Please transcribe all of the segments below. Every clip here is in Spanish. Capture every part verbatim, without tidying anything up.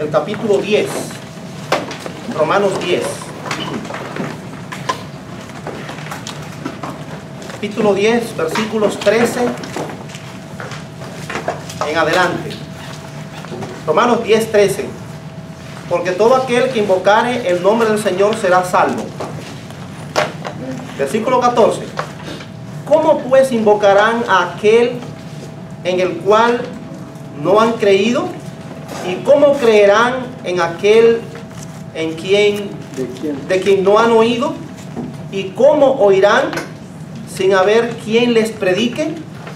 el capítulo diez, Romanos diez. Capítulo diez, versículos trece en adelante. Romanos diez, trece. Porque todo aquel que invocare el nombre del Señor será salvo. Versículo catorce. ¿Cómo pues invocarán a aquel en el cual no han creído? ¿Y cómo creerán en aquel en quien, ¿De quién? de quien no han oído? ¿Y cómo oirán sin haber quien les predique?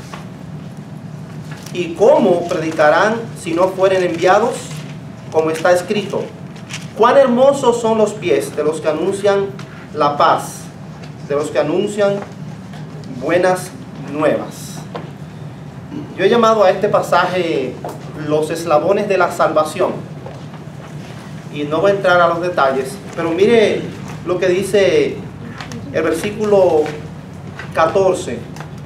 ¿Y cómo predicarán si no fueren enviados? Como está escrito: cuán hermosos son los pies de los que anuncian la paz, de los que anuncian buenas nuevas. Yo he llamado a este pasaje los eslabones de la salvación, y no voy a entrar a los detalles, pero mire lo que dice el versículo catorce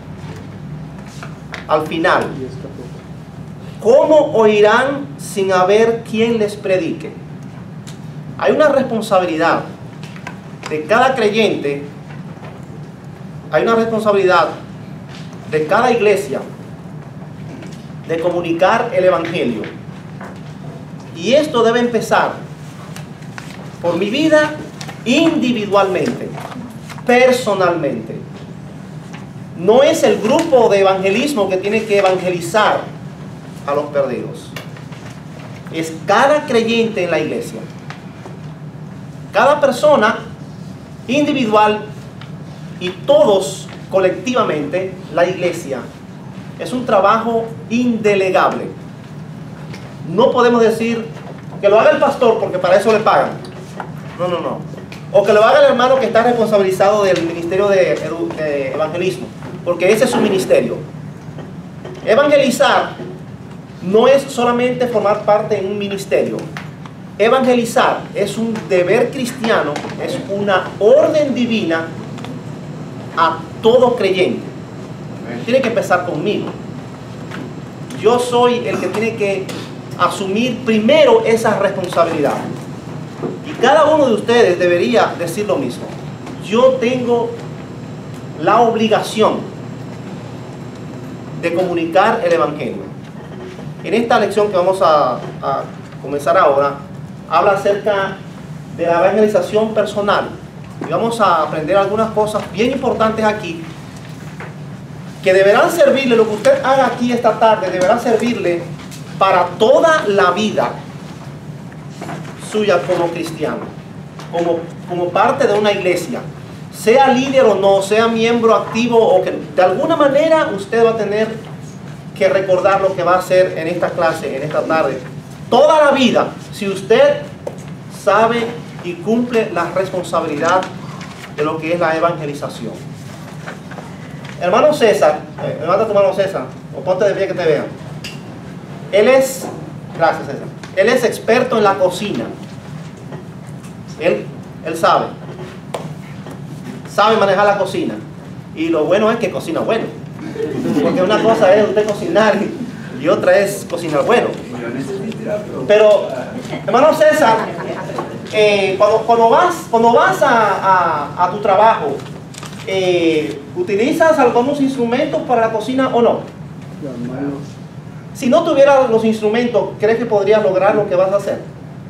al final. ¿Cómo oirán sin haber quien les predique? Hay una responsabilidad de cada creyente, hay una responsabilidad de cada iglesia de comunicar el evangelio. Y esto debe empezar por mi vida individualmente, personalmente. No es el grupo de evangelismo que tiene que evangelizar a los perdidos. Es cada creyente en la iglesia. Cada persona individual y todos colectivamente, la iglesia. Es un trabajo indelegable. No podemos decir que lo haga el pastor porque para eso le pagan. No, no, no. O que lo haga el hermano que está responsabilizado del ministerio de, de evangelismo, porque ese es su ministerio. Evangelizar no es solamente formar parte en un ministerio. Evangelizar es un deber cristiano, es una orden divina a todo creyente. Tiene que empezar conmigo. Yo soy el que tiene que asumir primero esa responsabilidad. Y cada uno de ustedes debería decir lo mismo. Yo tengo la obligación de comunicar el evangelio. En esta lección que vamos a, a comenzar ahora, habla acerca de la evangelización personal. Y vamos a aprender algunas cosas bien importantes aquí, que deberán servirle, lo que usted haga aquí esta tarde, deberá servirle para toda la vida suya como cristiano, como, como parte de una iglesia. Sea líder o no, sea miembro activo o que de alguna manera usted va a tener que recordar lo que va a hacer en esta clase, en esta tarde. Toda la vida, si usted sabe y cumple la responsabilidad de lo que es la evangelización. Hermano César, eh, levanta tu mano César, o ponte de pie que te vean. Él es, gracias César, él es experto en la cocina. Él, él sabe, sabe manejar la cocina. Y lo bueno es que cocina bueno. Porque una cosa es usted cocinar y otra es cocinar bueno. Pero, hermano César, eh, cuando, cuando vas, cuando vas a, a, a tu trabajo, eh, ¿utilizas algunos instrumentos para la cocina o no? Si no tuvieras los instrumentos, ¿crees que podrías lograr lo que vas a hacer?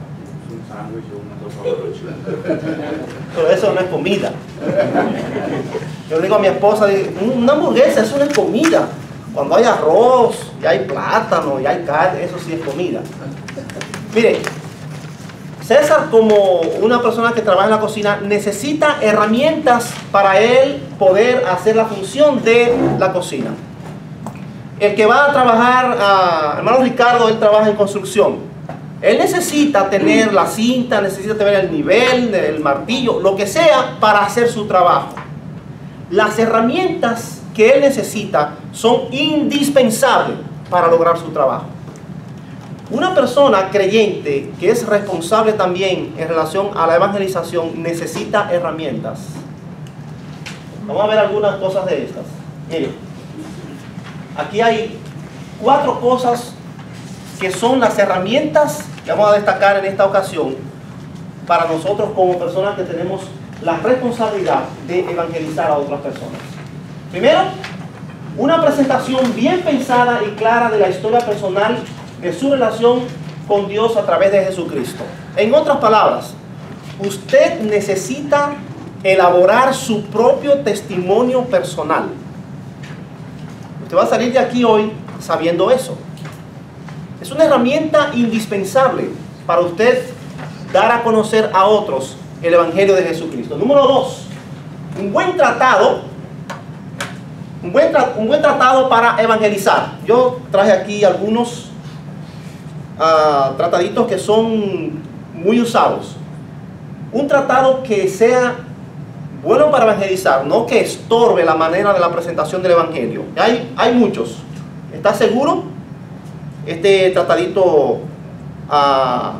Pero eso no es comida. Yo digo a mi esposa, una hamburguesa, eso no es comida. Cuando hay arroz, y hay plátano, y hay carne, eso sí es comida. Mire, César, como una persona que trabaja en la cocina, necesita herramientas para él poder hacer la función de la cocina. El que va a trabajar, uh, hermano Ricardo, él trabaja en construcción. Él necesita tener la cinta, necesita tener el nivel, el martillo, lo que sea para hacer su trabajo. Las herramientas que él necesita son indispensables para lograr su trabajo. Una persona creyente que es responsable también en relación a la evangelización necesita herramientas. Vamos a ver algunas cosas de estas. Miren, aquí hay cuatro cosas que son las herramientas que vamos a destacar en esta ocasión para nosotros como personas que tenemos la responsabilidad de evangelizar a otras personas. Primero, una presentación bien pensada y clara de la historia personal de su relación con Dios a través de Jesucristo. En otras palabras, usted necesita elaborar su propio testimonio personal. Usted va a salir de aquí hoy sabiendo eso. Es una herramienta indispensable para usted dar a conocer a otros el Evangelio de Jesucristo. Número dos, un buen tratado, un buen, tra un buen tratado para evangelizar. Yo traje aquí algunos uh, trataditos que son muy usados. Un tratado que sea bueno para evangelizar, no que estorbe la manera de la presentación del Evangelio. Hay, hay muchos. ¿Está seguro? Este tratadito uh,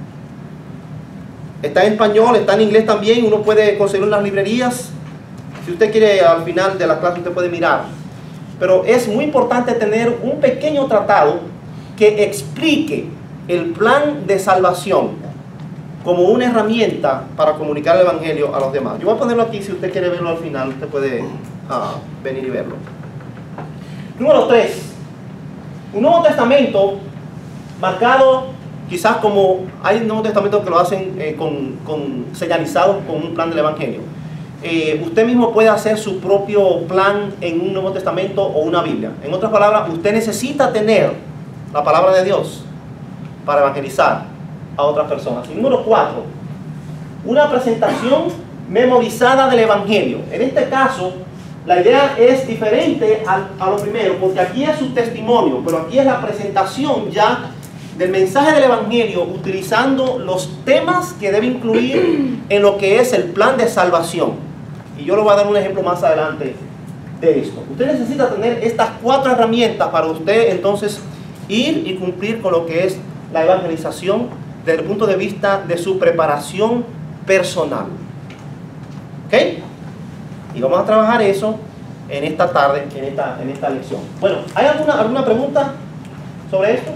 está en español, está en inglés también. Uno puede conseguirlo en las librerías. Si usted quiere, al final de la clase usted puede mirar. Pero es muy importante tener un pequeño tratado que explique el plan de salvación como una herramienta para comunicar el Evangelio a los demás. Yo voy a ponerlo aquí, si usted quiere verlo al final, usted puede uh, venir y verlo. Número tres. Un Nuevo Testamento marcado, quizás como hay Nuevos Testamentos que lo hacen eh, con, con señalizados con un plan del Evangelio. Eh, usted mismo puede hacer su propio plan en un Nuevo Testamento o una Biblia. En otras palabras, usted necesita tener la palabra de Dios para evangelizar a otras personas. Y número cuatro, una presentación memorizada del Evangelio. En este caso, la idea es diferente a, a lo primero, porque aquí es su testimonio, pero aquí es la presentación ya del mensaje del Evangelio, utilizando los temas que debe incluir en lo que es el plan de salvación. Y yo le voy a dar un ejemplo más adelante de esto. Usted necesita tener estas cuatro herramientas para usted entonces ir y cumplir con lo que es la evangelización desde el punto de vista de su preparación personal. ¿Ok? Y vamos a trabajar eso en esta tarde, en esta, en esta lección. Bueno, ¿hay alguna, alguna pregunta sobre esto?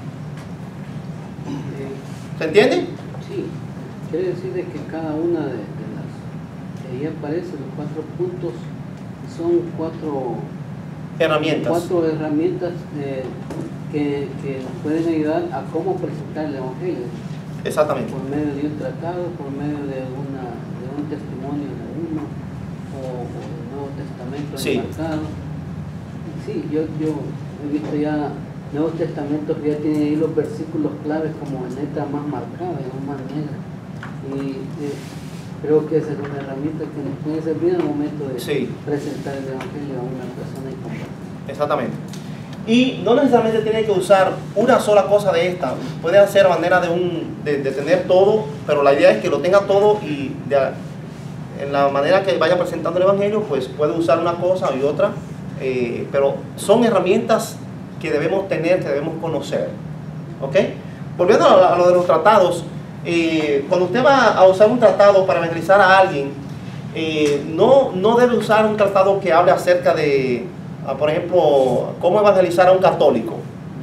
¿Se entiende? Sí, quiere decir de que cada una de, de las que ahí aparecen, los cuatro puntos, son cuatro herramientas, cuatro herramientas eh, que, que nos pueden ayudar a cómo presentar el Evangelio. Exactamente. Por medio de un tratado, por medio de, una, de un testimonio de uno, o, o del Nuevo Testamento sí. enmarcado. Sí, yo, yo he visto ya Nuevos Testamentos que ya tienen ahí los versículos claves como en letra más marcada y no más negra. Y eh, creo que esa es una herramienta que nos puede servir en el momento de sí. presentar el Evangelio a una persona y compartir. Exactamente. Y no necesariamente tiene que usar una sola cosa de esta. Puede hacer manera de, un, de, de tener todo, pero la idea es que lo tenga todo y de, en la manera que vaya presentando el Evangelio, pues puede usar una cosa y otra. Eh, pero son herramientas que debemos tener, que debemos conocer. ¿Ok? Volviendo a, a lo de los tratados, eh, cuando usted va a usar un tratado para evangelizar a alguien, eh, no, no debe usar un tratado que hable acerca de, uh, por ejemplo, cómo evangelizar a un católico.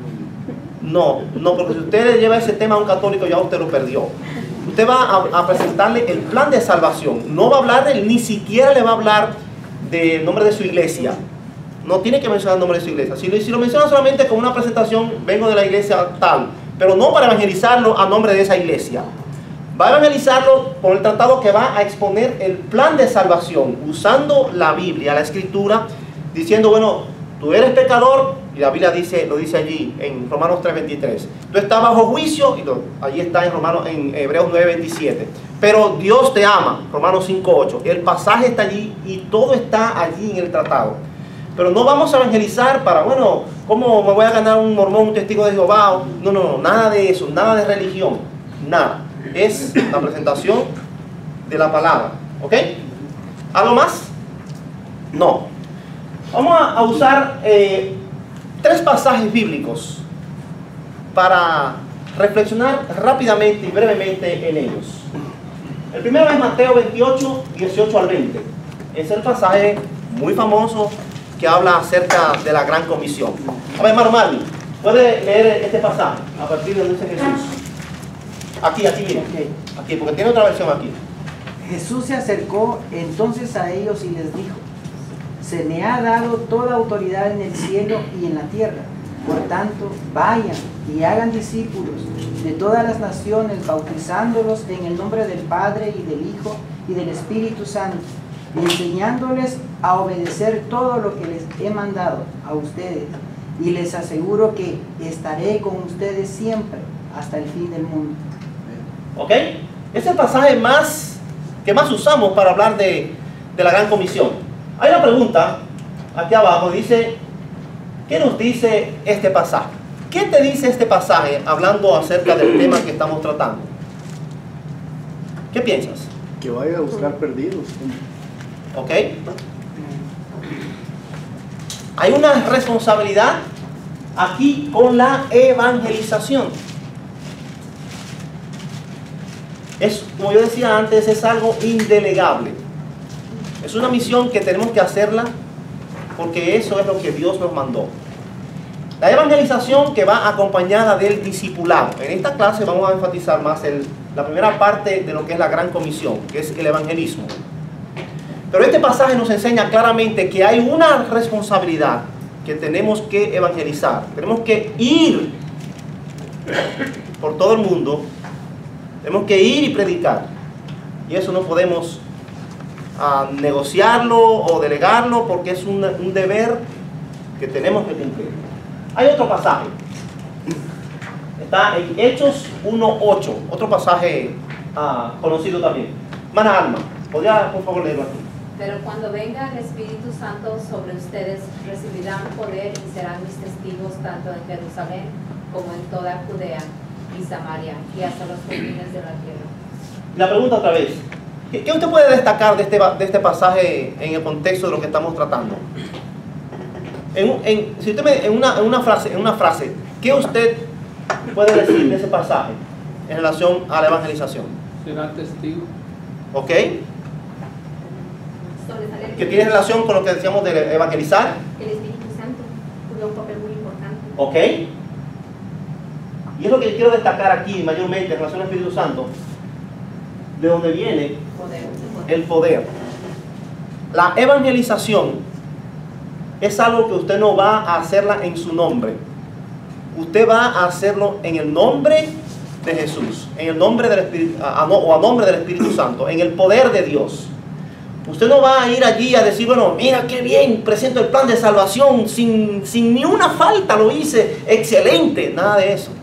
No, no, porque si usted le lleva ese tema a un católico, ya usted lo perdió. Usted va a, a presentarle el plan de salvación. No va a hablar de él, ni siquiera le va a hablar del nombre de su iglesia. No tiene que mencionar el nombre de su iglesia. Si lo, si lo menciona solamente como una presentación, vengo de la iglesia tal, pero no para evangelizarlo a nombre de esa iglesia. Va a evangelizarlo por el tratado que va a exponer el plan de salvación, usando la Biblia, la Escritura, diciendo, bueno, tú eres pecador, y la Biblia dice, lo dice allí en Romanos tres veintitrés. Tú estás bajo juicio, y lo, allí está en, Romanos, en Hebreos nueve veintisiete. Pero Dios te ama, Romanos cinco ocho. El pasaje está allí y todo está allí en el tratado. Pero no vamos a evangelizar para, bueno, ¿cómo me voy a ganar un mormón, un testigo de Jehová? No, no, no, nada de eso, nada de religión, nada. Es la presentación de la palabra, ¿ok? ¿Algo más? No. Vamos a, a usar eh, tres pasajes bíblicos para reflexionar rápidamente y brevemente en ellos. El primero es Mateo veintiocho, dieciocho al veinte. Es el pasaje muy famoso que habla acerca de la gran comisión. A ver, hermano Marley, ¿puede leer este pasaje a partir de donde dice Jesús? Aquí, aquí viene. Okay. Aquí, porque tiene otra versión aquí. Jesús se acercó entonces a ellos y les dijo: se me ha dado toda autoridad en el cielo y en la tierra. Por tanto, vayan y hagan discípulos de todas las naciones, bautizándolos en el nombre del Padre y del Hijo y del Espíritu Santo, y enseñándoles a obedecer todo lo que les he mandado a ustedes. Y les aseguro que estaré con ustedes siempre hasta el fin del mundo. ¿Ok? Es el pasaje más que más usamos para hablar de, de la Gran Comisión. Hay una pregunta aquí abajo, dice, ¿qué nos dice este pasaje? ¿Qué te dice este pasaje hablando acerca del tema que estamos tratando? ¿Qué piensas? Que vaya a buscar perdidos. ¿Ok? Hay una responsabilidad aquí con la evangelización. Es, como yo decía antes, es algo indelegable. Es una misión que tenemos que hacerla porque eso es lo que Dios nos mandó. La evangelización que va acompañada del discipulado. En esta clase vamos a enfatizar más el, la primera parte de lo que es la Gran Comisión, que es el evangelismo. Pero este pasaje nos enseña claramente que hay una responsabilidad que tenemos que evangelizar. Tenemos que ir por todo el mundo. Tenemos que ir y predicar. Y eso no podemos uh, negociarlo o delegarlo porque es un, un deber que tenemos que cumplir. Hay otro pasaje. Está en Hechos uno ocho. Otro pasaje uh, conocido también. Hermana Alma, ¿podría por favor leerlo aquí? Pero cuando venga el Espíritu Santo sobre ustedes, recibirán poder y serán mis testigos tanto en Jerusalén como en toda Judea y Samaria y hasta los confines de la tierra. La pregunta otra vez, ¿qué, qué usted puede destacar de este, de este pasaje en el contexto de lo que estamos tratando? En, en, si usted me, en, una, en, una frase, en una frase, ¿qué usted puede decir de ese pasaje en relación a la evangelización? Será testigo. ¿Ok? Que tiene relación con lo que decíamos de evangelizar. El Espíritu Santo juega un papel muy importante. ¿Ok? Y es lo que quiero destacar aquí mayormente en relación al Espíritu Santo, de donde viene Poder, poder. el poder. La evangelización es algo que usted no va a hacerla en su nombre. Usted va a hacerlo en el nombre de Jesús, en el nombre del Espíritu, a, a, o a nombre del Espíritu Santo, en el poder de Dios. Usted no va a ir allí a decir, bueno, mira qué bien, presento el plan de salvación, sin, sin ni una falta lo hice, excelente, nada de eso.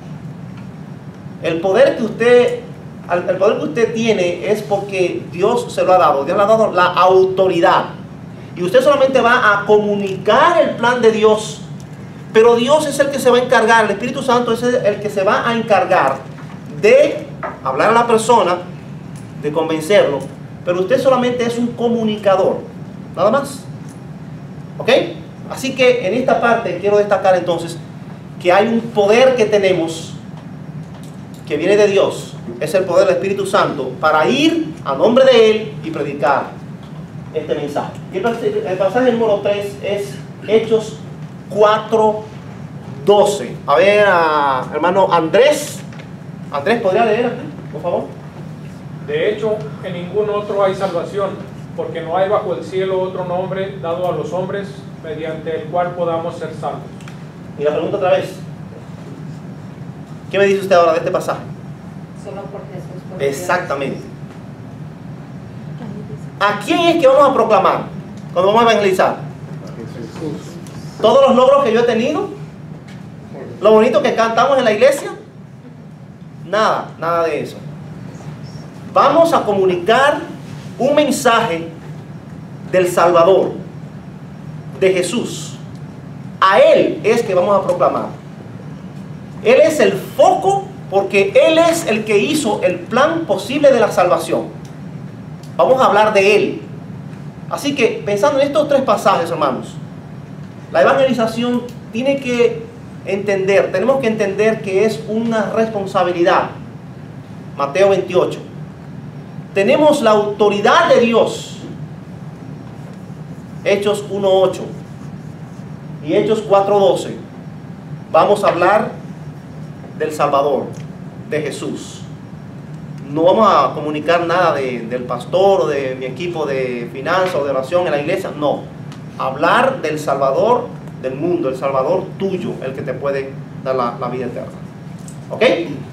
El poder que usted, el poder que usted tiene es porque Dios se lo ha dado, Dios le ha dado la autoridad. Y usted solamente va a comunicar el plan de Dios, pero Dios es el que se va a encargar, el Espíritu Santo es el que se va a encargar de hablar a la persona, de convencerlo. Pero usted solamente es un comunicador, nada más. ¿Ok? Así que en esta parte quiero destacar entonces que hay un poder que tenemos que viene de Dios. Es el poder del Espíritu Santo para ir a nombre de Él y predicar este mensaje. Y el pasaje número tres es Hechos cuatro doce. A ver, a, hermano Andrés. Andrés, ¿podría leer aquí, por favor? De hecho, en ningún otro hay salvación, porque no hay bajo el cielo otro nombre dado a los hombres mediante el cual podamos ser salvos. Y la pregunta otra vez. ¿Qué me dice usted ahora de este pasaje? Solo por Jesús. Por Exactamente. ¿A quién es que vamos a proclamar cuando vamos a evangelizar? ¿Todos los logros que yo he tenido? ¿Lo bonito que cantamos en la iglesia? Nada, nada de eso. Vamos a comunicar un mensaje del Salvador, de Jesús. A Él es que vamos a proclamar. Él es el foco porque Él es el que hizo el plan posible de la salvación. Vamos a hablar de Él. Así que pensando en estos tres pasajes, hermanos, la evangelización tiene que entender, tenemos que entender que es una responsabilidad. Mateo veintiocho. Tenemos la autoridad de Dios. Hechos uno ocho y Hechos cuatro doce. Vamos a hablar del Salvador, de Jesús. no vamos a comunicar nada de, del pastor o de mi equipo de finanzas o de oración en la iglesia, no. Hablar del Salvador del mundo, el Salvador tuyo, el que te puede dar la, la vida eterna. ¿Ok?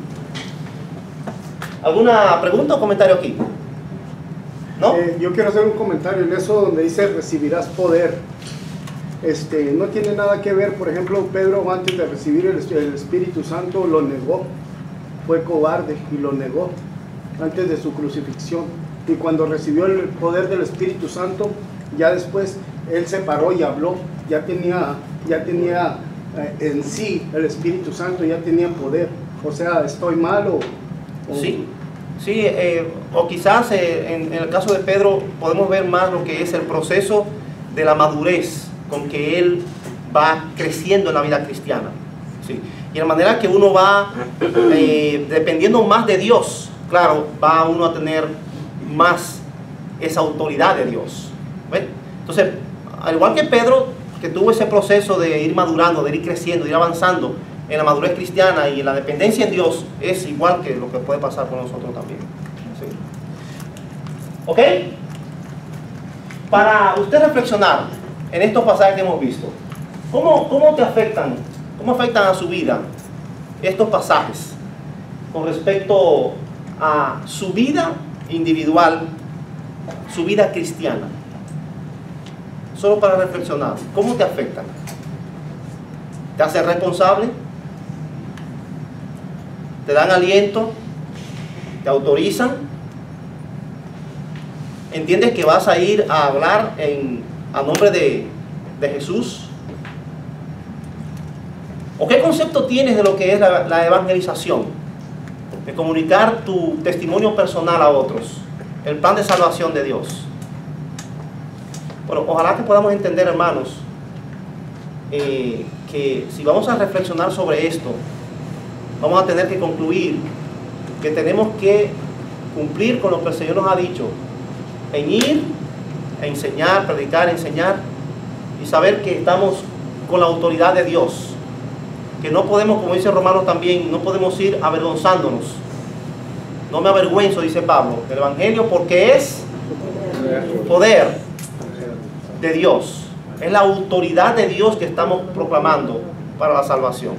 ¿Alguna pregunta o comentario aquí? ¿No? Eh, yo quiero hacer un comentario en eso donde dice recibirás poder. Este, no tiene nada que ver, por ejemplo, Pedro antes de recibir el, el Espíritu Santo lo negó, fue cobarde y lo negó antes de su crucifixión. Y cuando recibió el poder del Espíritu Santo, ya después él se paró y habló, ya tenía, ya tenía eh, en sí el Espíritu Santo, ya tenía poder. O sea, ¿estoy mal o...? o... Sí, sí, eh, o quizás eh, en, en el caso de Pedro podemos ver más lo que es el proceso de la madurez con que él va creciendo en la vida cristiana, ¿sí? Y de la manera que uno va eh, dependiendo más de Dios, claro, va uno a tener más esa autoridad de Dios. ¿Ven? Entonces, al igual que Pedro, que tuvo ese proceso de ir madurando, de ir creciendo, de ir avanzando en la madurez cristiana y en la dependencia en Dios, es igual que lo que puede pasar con nosotros también, ¿sí? ¿Ok? Para usted reflexionar en estos pasajes que hemos visto, ¿cómo, cómo te afectan, cómo afectan a su vida estos pasajes con respecto a su vida individual, su vida cristiana? Solo para reflexionar, ¿cómo te afectan? ¿Te hacen responsable? ¿Te dan aliento? ¿Te autorizan? ¿Entiendes que vas a ir a hablar en, a nombre de, de Jesús? ¿O qué concepto tienes de lo que es la, la evangelización? De comunicar tu testimonio personal a otros, el plan de salvación de Dios. Bueno, ojalá que podamos entender, hermanos, eh, que si vamos a reflexionar sobre esto, vamos a tener que concluir que tenemos que cumplir con lo que el Señor nos ha dicho, en ir, a enseñar, predicar, enseñar, y saber que estamos con la autoridad de Dios, que no podemos, como dice Romanos también, no podemos ir avergonzándonos. No me avergüenzo, dice Pablo, del Evangelio, porque es poder de Dios, es la autoridad de Dios que estamos proclamando para la salvación.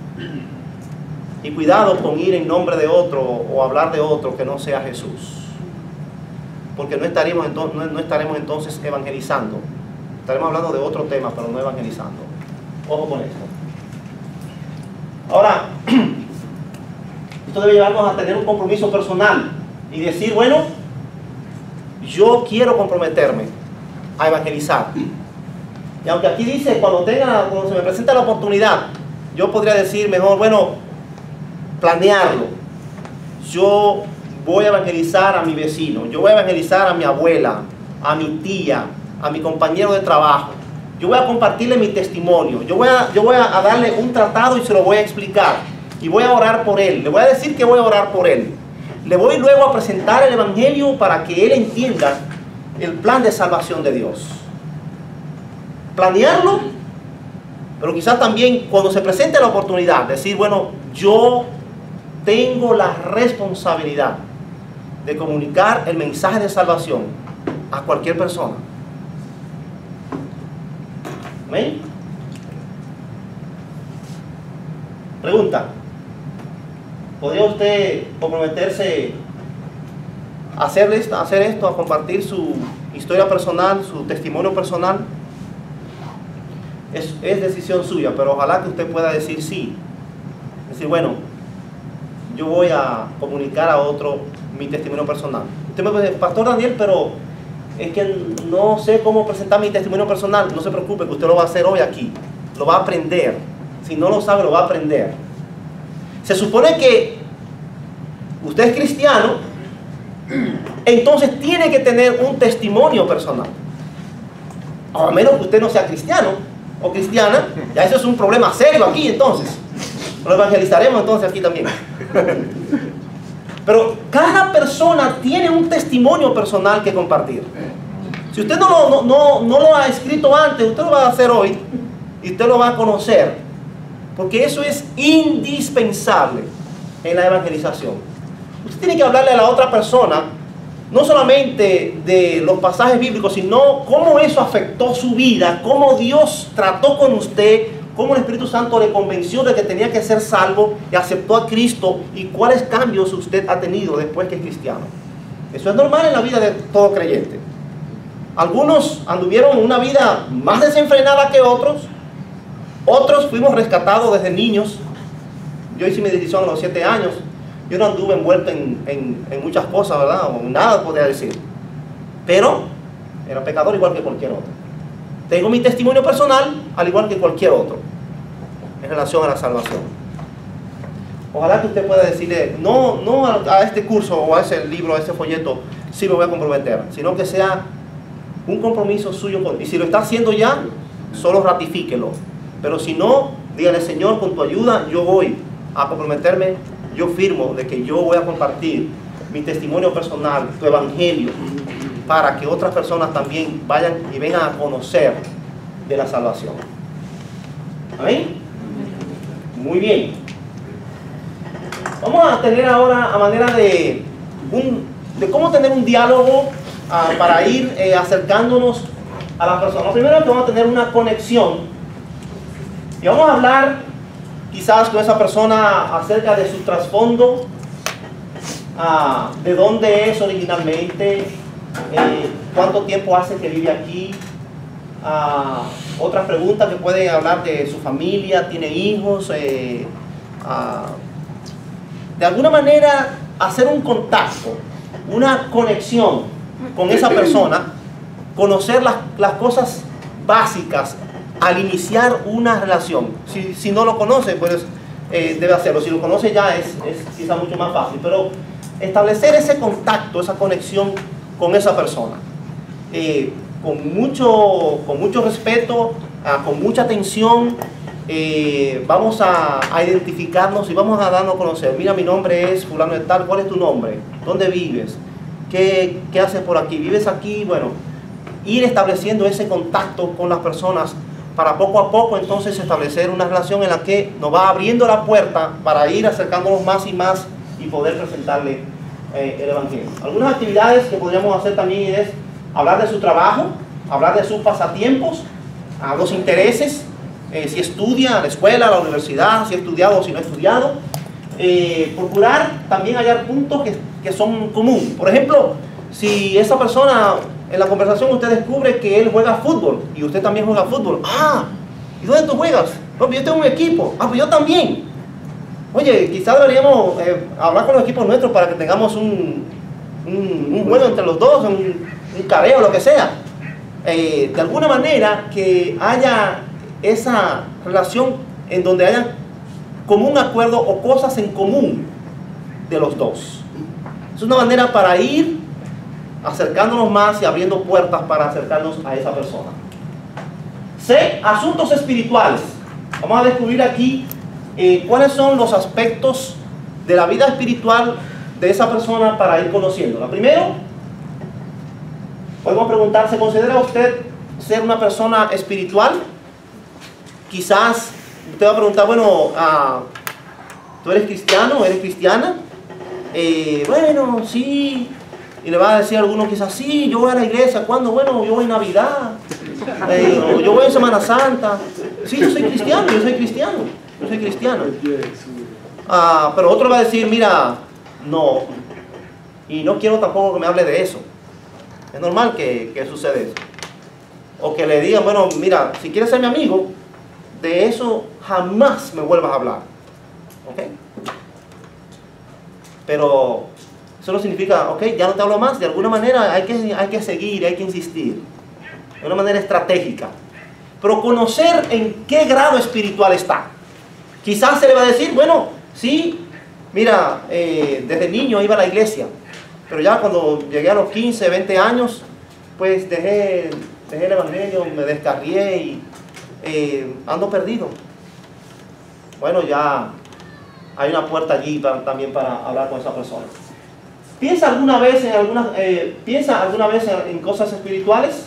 Y cuidado con ir en nombre de otro o hablar de otro que no sea Jesús, porque no estaremos entonces, no, no estaremos entonces evangelizando, estaremos hablando de otro tema, pero no evangelizando. Ojo con esto. Ahora, esto debe llevarnos a tener un compromiso personal y decir, bueno, yo quiero comprometerme a evangelizar. Y aunque aquí dice, cuando tenga, cuando se me presenta la oportunidad, yo podría decir mejor, bueno, planearlo. Yo voy a evangelizar a mi vecino, yo voy a evangelizar a mi abuela, a mi tía, a mi compañero de trabajo. Yo voy a compartirle mi testimonio, yo voy a, yo voy a darle un tratado y se lo voy a explicar. Y voy a orar por él, le voy a decir que voy a orar por él. Le voy luego a presentar el Evangelio para que él entienda el plan de salvación de Dios. Planearlo, pero quizás también cuando se presente la oportunidad, decir, bueno, yo tengo la responsabilidad de comunicar el mensaje de salvación a cualquier persona. ¿Amén? Pregunta: ¿podría usted comprometerse a hacer esto, a hacer esto, a compartir su historia personal, su testimonio personal? Es, es decisión suya, pero ojalá que usted pueda decir sí. Decir, bueno, yo voy a comunicar a otro mi testimonio personal. Usted me puede decir, Pastor Daniel, pero es que no sé cómo presentar mi testimonio personal. No se preocupe, que usted lo va a hacer hoy aquí. Lo va a aprender. Si no lo sabe, lo va a aprender. Se supone que usted es cristiano, entonces tiene que tener un testimonio personal. A menos que usted no sea cristiano o cristiana, ya eso es un problema serio aquí entonces. Lo evangelizaremos entonces aquí también. Pero cada persona tiene un testimonio personal que compartir. Si usted no lo, no, no, no lo ha escrito antes, usted lo va a hacer hoy y usted lo va a conocer. Porque eso es indispensable en la evangelización. Usted tiene que hablarle a la otra persona, no solamente de los pasajes bíblicos, sino cómo eso afectó su vida, cómo Dios trató con usted, cómo el Espíritu Santo le convenció de que tenía que ser salvo y aceptó a Cristo, y cuáles cambios usted ha tenido después que es cristiano. Eso es normal en la vida de todo creyente. Algunos anduvieron una vida más desenfrenada que otros. Otros fuimos rescatados desde niños. Yo hice mi decisión a los siete años. Yo no anduve envuelto en, en, en muchas cosas, ¿verdad? O nada podría decir. Pero era pecador igual que cualquier otro. Tengo mi testimonio personal al igual que cualquier otro en relación a la salvación. Ojalá que usted pueda decirle, no, no a, a este curso o a ese libro, a ese folleto, sí me voy a comprometer, sino que sea un compromiso suyo con, y si lo está haciendo ya, solo ratifíquelo. Pero si no, dígale, Señor, con tu ayuda yo voy a comprometerme, yo firmo de que yo voy a compartir mi testimonio personal, tu evangelio, para que otras personas también vayan y vengan a conocer de la salvación. ¿Amén? Muy bien. Vamos a tener ahora a manera de, un, de cómo tener un diálogo uh, para ir eh, acercándonos a la persona. Lo primero es que vamos a tener una conexión y vamos a hablar quizás con esa persona acerca de su trasfondo, uh, de dónde es originalmente, eh, cuánto tiempo hace que vive aquí. Uh, otra pregunta que puede hablar de su familia, tiene hijos, eh, uh, de alguna manera hacer un contacto, una conexión con esa persona, conocer las, las cosas básicas al iniciar una relación. Si, si no lo conoce, pues eh, debe hacerlo. Si lo conoce ya es, es quizá mucho más fácil, pero establecer ese contacto, esa conexión con esa persona, eh, con, mucho, con mucho respeto, ah, con mucha atención. Eh, vamos a, a identificarnos y vamos a darnos a conocer. Mira, mi nombre es fulano de tal. ¿Cuál es tu nombre? ¿Dónde vives? ¿Qué, qué haces por aquí? ¿Vives aquí? Bueno, ir estableciendo ese contacto con las personas para poco a poco entonces establecer una relación en la que nos va abriendo la puerta para ir acercándonos más y más y poder presentarle eh, el evangelio. Algunas actividades que podríamos hacer también es hablar de su trabajo, hablar de sus pasatiempos, a los intereses. Eh, si estudia en la escuela, la universidad, si ha estudiado o si no ha estudiado. Eh, procurar también hallar puntos que, que son comunes. Por ejemplo, si esa persona en la conversación usted descubre que él juega fútbol y usted también juega fútbol. Ah, ¿y dónde tú juegas? No, yo tengo un equipo. Ah, pues yo también. Oye, quizás deberíamos eh, hablar con los equipos nuestros para que tengamos un, un, un juego entre los dos, un, un careo, lo que sea. Eh, de alguna manera que haya esa relación en donde haya común acuerdo o cosas en común de los dos. Es una manera para ir acercándonos más y abriendo puertas para acercarnos a esa persona. C. Asuntos espirituales. Vamos a descubrir aquí eh, cuáles son los aspectos de la vida espiritual de esa persona para ir conociéndola. Primero, podemos preguntar, ¿se considera usted ser una persona espiritual? Quizás usted va a preguntar, bueno, uh, ¿tú eres cristiano? ¿Eres cristiana? Eh, bueno, sí. Y le va a decir a alguno quizás, sí, yo voy a la iglesia. ¿Cuándo? Bueno, yo voy en Navidad. Eh, o yo voy en Semana Santa. Sí, yo soy cristiano, yo soy cristiano. Yo soy cristiano. Uh, pero otro va a decir, mira, no. Y no quiero tampoco que me hable de eso. Es normal que, que suceda eso. O que le digan, bueno, mira, si quieres ser mi amigo, de eso jamás me vuelvas a hablar. ¿Ok? Pero eso no significa, ok, ya no te hablo más. De alguna manera hay que, hay que seguir, hay que insistir. De una manera estratégica. Pero conocer en qué grado espiritual está. Quizás se le va a decir, bueno, sí, mira, eh, desde niño iba a la iglesia. Pero ya cuando llegué a los quince, veinte años, pues dejé, dejé el evangelio, me descarrié y Eh, ando perdido. Bueno, ya hay una puerta allí para, también para hablar con esa persona. ¿Piensa alguna vez en alguna, eh, ¿piensa alguna vez en, en cosas espirituales?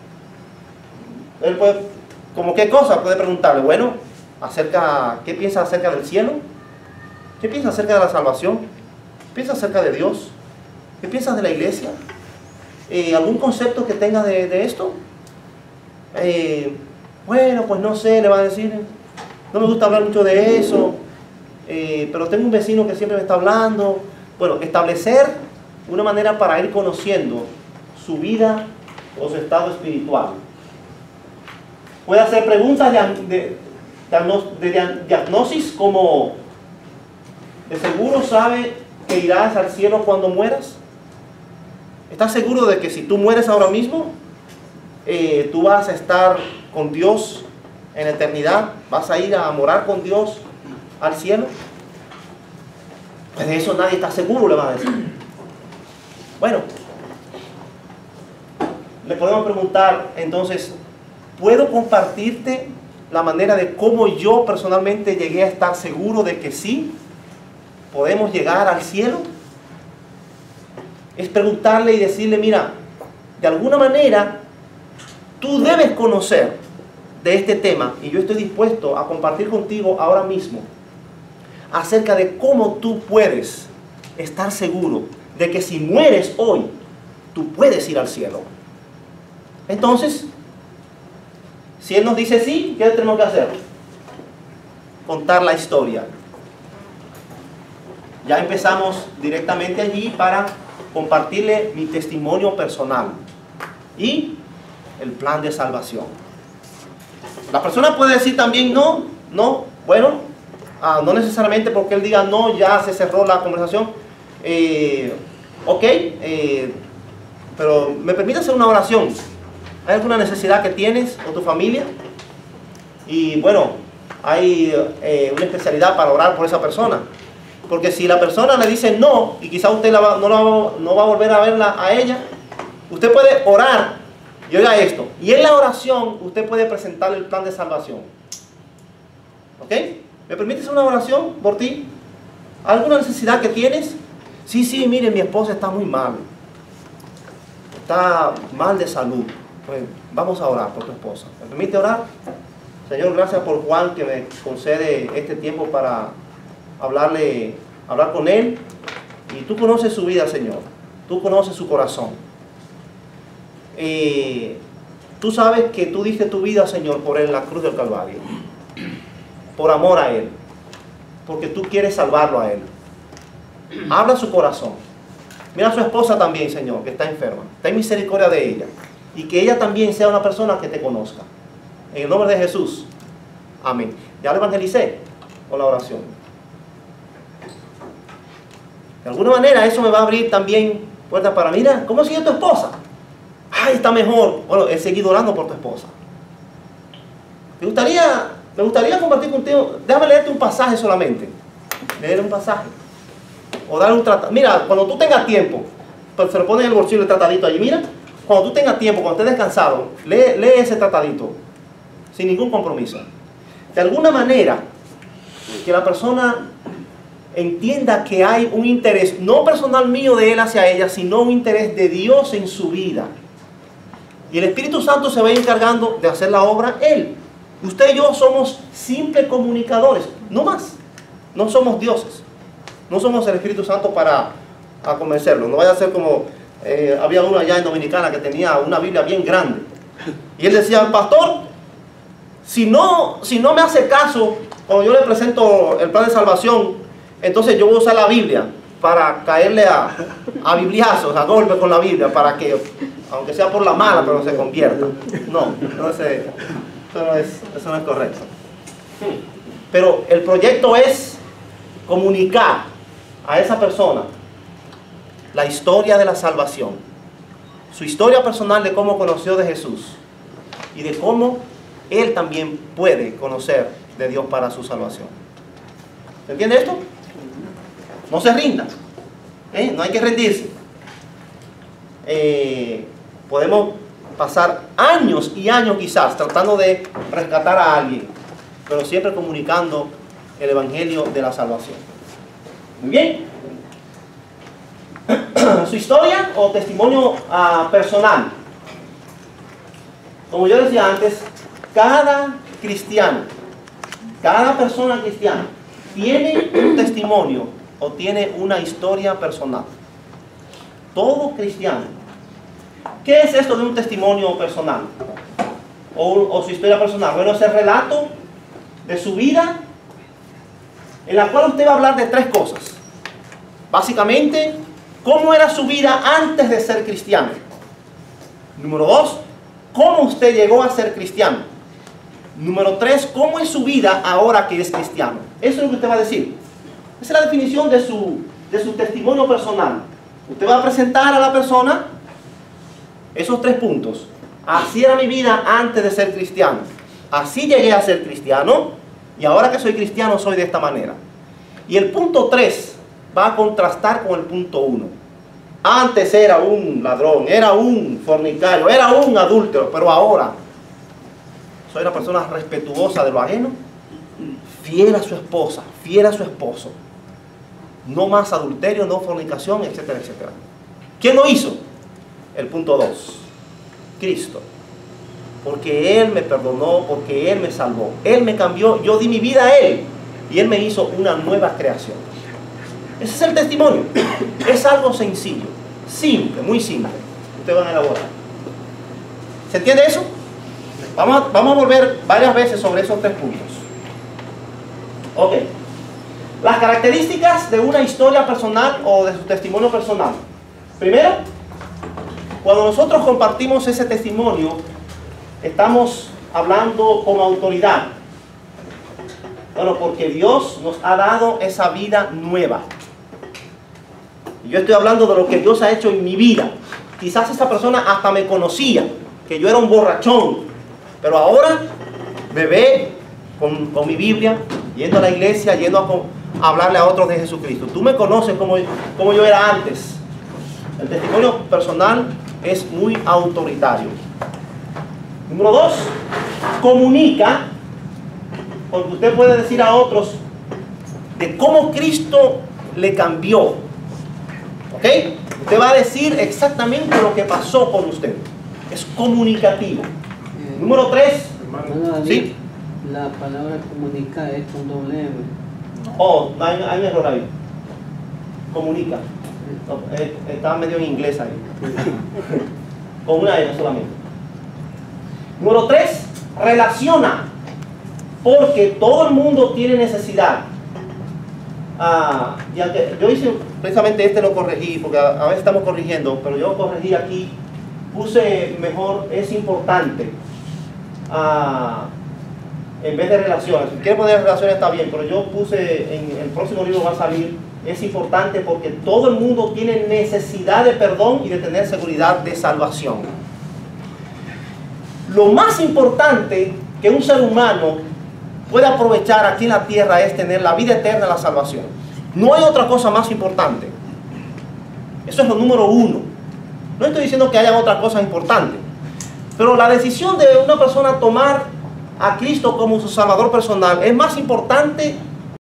Él puede, ¿como qué cosa? Puede preguntarle, bueno, acerca, ¿qué piensa acerca del cielo? ¿Qué piensa acerca de la salvación? piensas acerca de Dios? ¿Qué piensas de la iglesia? Eh, ¿Algún concepto que tengas de, de esto? Eh, bueno, pues no sé, le va a decir, no me gusta hablar mucho de eso, eh, pero tengo un vecino que siempre me está hablando. Bueno, establecer una manera para ir conociendo su vida o su estado espiritual. Puede hacer preguntas de, de, de, de diagnosis como: ¿de seguro sabe que irás al cielo cuando mueras? ¿Estás seguro de que si tú mueres ahora mismo, eh, tú vas a estar con Dios en la eternidad? ¿Vas a ir a morar con Dios al cielo? Pues de eso nadie está seguro, le va a decir. Bueno, le podemos preguntar entonces, ¿puedo compartirte la manera de cómo yo personalmente llegué a estar seguro de que sí podemos llegar al cielo? Es preguntarle y decirle: mira, de alguna manera tú debes conocer de este tema y yo estoy dispuesto a compartir contigo ahora mismo acerca de cómo tú puedes estar seguro de que si mueres hoy, tú puedes ir al cielo. Entonces, si Él nos dice sí, ¿qué tenemos que hacer? Contar la historia. Ya empezamos directamente allí para compartirle mi testimonio personal y el plan de salvación. La persona puede decir también no, no, bueno, ah, no necesariamente porque él diga no, ya se cerró la conversación. Eh, ok, eh, pero me permite hacer una oración. ¿Hay alguna necesidad que tienes o tu familia? Y bueno, hay eh, una especialidad para orar por esa persona. Porque si la persona le dice no, y quizá usted la va, no, la va, no va a volver a verla a ella, usted puede orar, y oiga esto, y en la oración usted puede presentarle el plan de salvación. ¿Ok? ¿Me permites una oración por ti? ¿Alguna necesidad que tienes? Sí, sí, mire, mi esposa está muy mal. Está mal de salud. Pues vamos a orar por tu esposa. ¿Me permite orar? Señor, gracias por Juan que me concede este tiempo para hablarle, hablar con él. Y tú conoces su vida, Señor. Tú conoces su corazón. Eh, tú sabes que tú diste tu vida, Señor, por él en la cruz del Calvario. Por amor a él. Porque tú quieres salvarlo a él. Habla su corazón. Mira a su esposa también, Señor, que está enferma. Ten misericordia de ella. Y que ella también sea una persona que te conozca. En el nombre de Jesús. Amén. Ya lo evangelicé con la oración. De alguna manera eso me va a abrir también puertas para, mira, ¿cómo sigue tu esposa? Ay, está mejor. Bueno, he seguido orando por tu esposa. Me gustaría, me gustaría compartir contigo, déjame leerte un pasaje solamente. Leer un pasaje. O dar un tratado. Mira, cuando tú tengas tiempo, pues se lo pones en el bolsillo el tratadito allí, mira. Cuando tú tengas tiempo, cuando estés descansado, lee, lee ese tratadito. Sin ningún compromiso. De alguna manera, que la persona entienda que hay un interés, no personal mío de él hacia ella, sino un interés de Dios en su vida. Y el Espíritu Santo se va encargando de hacer la obra él. Usted y yo somos simples comunicadores, no más. No somos dioses. No somos el Espíritu Santo para a convencerlo. No vaya a ser como, eh, había uno allá en Dominicana que tenía una Biblia bien grande. Y él decía, pastor, si no, si no me hace caso, cuando yo le presento el plan de salvación, entonces yo voy a usar la Biblia para caerle a, a bibliazos, a golpes con la Biblia, para que, aunque sea por la mala, pero se convierta. No, entonces, eso no es, eso no es correcto. Pero el proyecto es comunicar a esa persona la historia de la salvación, su historia personal de cómo conoció de Jesús y de cómo él también puede conocer de Dios para su salvación. ¿Se entiende esto? No se rinda, ¿eh? No hay que rendirse. Eh, podemos pasar años y años quizás tratando de rescatar a alguien, pero siempre comunicando el evangelio de la salvación. Muy bien. Su historia o testimonio uh, personal. Como yo decía antes, cada cristiano, cada persona cristiana tiene un testimonio o tiene una historia personal? Todo cristiano. ¿Qué es esto de un testimonio personal? O, o su historia personal. Bueno, es el relato de su vida en la cual usted va a hablar de tres cosas. Básicamente, cómo era su vida antes de ser cristiano. Número dos, cómo usted llegó a ser cristiano. Número tres, cómo es su vida ahora que es cristiano. Eso es lo que usted va a decir. Esa es la definición de su, de su testimonio personal. Usted va a presentar a la persona esos tres puntos. Así era mi vida antes de ser cristiano. Así llegué a ser cristiano. Y ahora que soy cristiano soy de esta manera. Y el punto tres va a contrastar con el punto uno. Antes era un ladrón, era un fornicario, era un adúltero, pero ahora soy una persona respetuosa de lo ajeno, fiel a su esposa, fiel a su esposo. No más adulterio, no fornicación, etcétera, etcétera. ¿Quién lo hizo? El punto dos. Cristo. Porque Él me perdonó, porque Él me salvó. Él me cambió, yo di mi vida a Él. Y Él me hizo una nueva creación. Ese es el testimonio. Es algo sencillo, simple, muy simple. Ustedes van a elaborar. ¿Se entiende eso? Vamos a, vamos a volver varias veces sobre esos tres puntos. Ok. Las características de una historia personal o de su testimonio personal. Primero, cuando nosotros compartimos ese testimonio, estamos hablando con autoridad. Bueno, porque Dios nos ha dado esa vida nueva. Y yo estoy hablando de lo que Dios ha hecho en mi vida. Quizás esa persona hasta me conocía, que yo era un borrachón. Pero ahora me ve con, con mi Biblia, yendo a la iglesia, yendo a, a hablarle a otros de Jesucristo. Tú me conoces como, como yo era antes. El testimonio personal es muy autoritario. Número dos, comunica, porque usted puede decir a otros de cómo Cristo le cambió. ¿Ok? Usted va a decir exactamente lo que pasó con usted. Es comunicativo. Eh, Número tres. Hermano David, ¿Sí? la palabra comunica es con doble M. Oh, hay, hay un error ahí. Comunica. No, eh, está medio en inglés ahí. Con una M solamente. Número tres, relaciona. Porque todo el mundo tiene necesidad. Ah, ya que yo hice precisamente este, lo corregí, porque a, a veces estamos corrigiendo, pero yo corregí aquí, puse mejor, es importante. Ah, en vez de relaciones. Si quiere poner relaciones está bien, pero yo puse, en el próximo libro va a salir, es importante porque todo el mundo tiene necesidad de perdón y de tener seguridad de salvación. Lo más importante que un ser humano puede aprovechar aquí en la tierra es tener la vida eterna y la salvación. No hay otra cosa más importante. Eso es lo número uno. No estoy diciendo que haya otra cosa importante, pero la decisión de una persona tomar a Cristo como su salvador personal es más importante